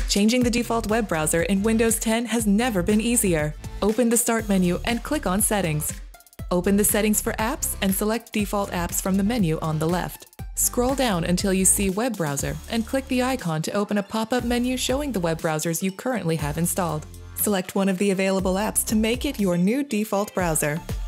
Changing the default web browser in Windows 10 has never been easier. Open the Start menu and click on Settings. Open the Settings for Apps and select Default Apps from the menu on the left. Scroll down until you see Web Browser and click the icon to open a pop-up menu showing the web browsers you currently have installed. Select one of the available apps to make it your new default browser.